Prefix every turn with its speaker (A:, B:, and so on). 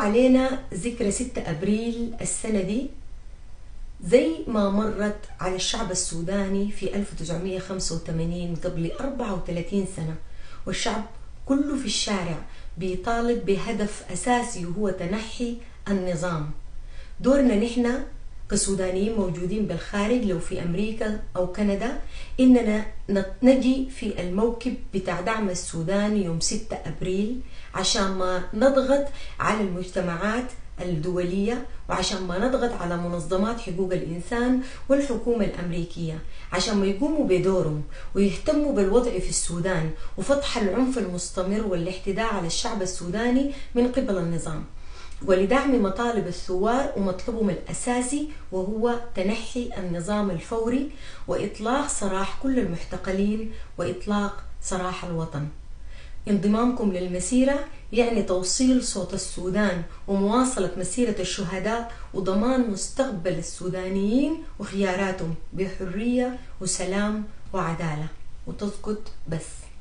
A: علينا ذكرى 6 أبريل السنة دي زي ما مرت على الشعب السوداني في 1985 قبل 34 سنة، والشعب كله في الشارع بيطالب بهدف أساسي وهو تنحي النظام. دورنا نحن كسودانيين موجودين بالخارج لو في أمريكا أو كندا إننا نجي في الموكب بتاع دعم السودان يوم 6 أبريل عشان ما نضغط على المجتمعات الدولية، وعشان ما نضغط على منظمات حقوق الإنسان والحكومة الأمريكية عشان ما يقوموا بدورهم ويهتموا بالوضع في السودان وفتح العنف المستمر والاعتداء على الشعب السوداني من قبل النظام، ولدعم مطالب الثوار ومطلبهم الأساسي وهو تنحي النظام الفوري وإطلاق سراح كل المحتقلين وإطلاق سراح الوطن. انضمامكم للمسيرة يعني توصيل صوت السودان ومواصلة مسيرة الشهداء وضمان مستقبل السودانيين وخياراتهم بحرية وسلام وعدالة. وتسكت بس.